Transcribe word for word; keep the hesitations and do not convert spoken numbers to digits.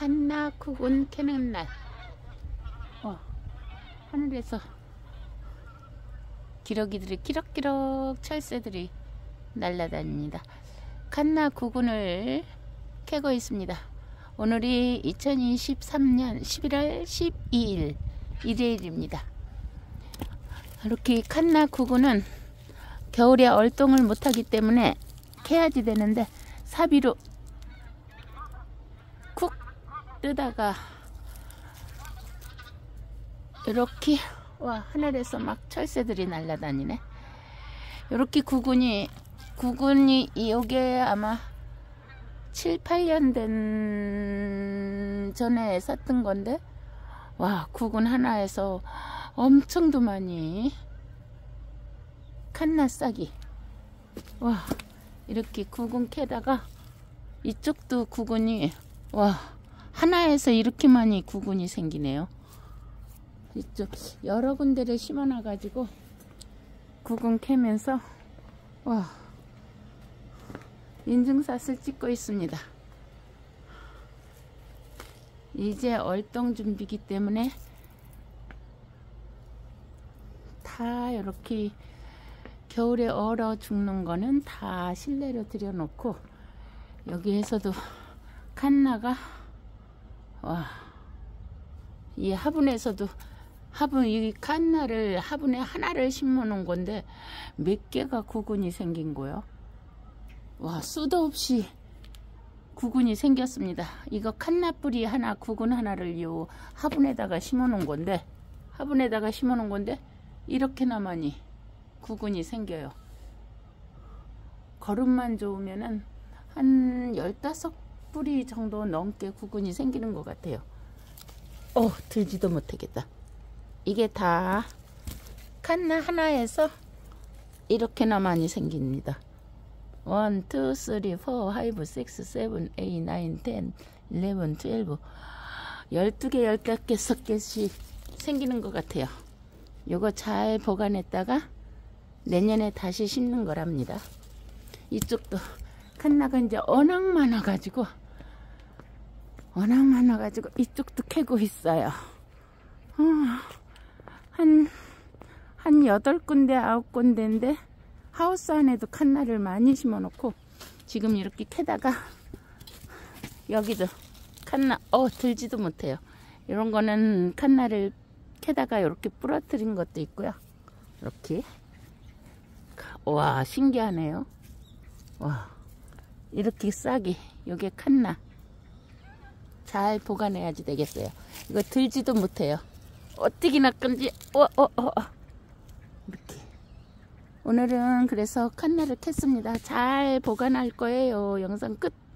칸나 구근 캐는 날. 어, 하늘에서 기러기들이 끼럭끼럭 철새들이 날아다닙니다. 칸나 구근을 캐고 있습니다. 오늘이 이천이십삼 년 십일월 십이일 일요일입니다. 이렇게 칸나 구근은 겨울에 얼동을 못하기 때문에 캐야지 되는데 사비로 쿡 뜨다가 이렇게 와 하늘에서 막 철새들이 날아다니네. 이렇게 구근이 구근이 요게 아마 칠, 팔 년 된 전에 샀던 건데 와 구근 하나에서 엄청도 많이 칸나 싹이 와 이렇게 구근 캐다가 이쪽도 구근이 와 하나에서 이렇게 많이 구근이 생기네요. 이쪽 여러 군데를 심어놔 가지고 구근 캐면서 와 인증샷을 찍고 있습니다. 이제 얼동 준비기 때문에 다 이렇게 겨울에 얼어 죽는 거는 다 실내로 들여놓고 여기에서도 칸나가 와 이 화분에서도 화분 이 칸나를 화분에 하나를 심어 놓은 건데 몇 개가 구근이 생긴 거요. 와 수도 없이 구근이 생겼습니다. 이거 칸나 뿌리 하나 구근 하나를 요 화분에다가 심어 놓은 건데 화분에다가 심어 놓은 건데 이렇게나 많이 구근이 생겨요. 거름만 좋으면은 한 열다섯 뿌리 정도 넘게 구근이 생기는 것 같아요. 어 들지도 못하겠다. 이게 다 칸나 하나에서 이렇게나 많이 생깁니다. 일, 이, 삼, 사, 오, 육, 칠, 팔, 구, 십, 일일, 십이 열두 개, 열다섯 개씩 생기는 것 같아요. 요거 잘 보관했다가 내년에 다시 심는 거랍니다. 이쪽도 칸나가 이제 워낙 많아가지고 워낙 많아가지고 이쪽도 캐고 있어요. 어, 한, 한 여덟 군데, 아홉 군데인데 하우스 안에도 칸나를 많이 심어 놓고 지금 이렇게 캐다가 여기도 칸나, 어, 들지도 못해요. 이런 거는 칸나를 캐다가 이렇게 부러뜨린 것도 있고요. 이렇게. 와, 신기하네요. 와, 이렇게 싹이, 요게 칸나. 잘 보관해야지 되겠어요. 이거 들지도 못해요. 어떻게 낚은지, 어, 어, 어, 어. 이렇게. 오늘은 그래서 칸나를 캤습니다. 잘 보관할 거예요. 영상 끝.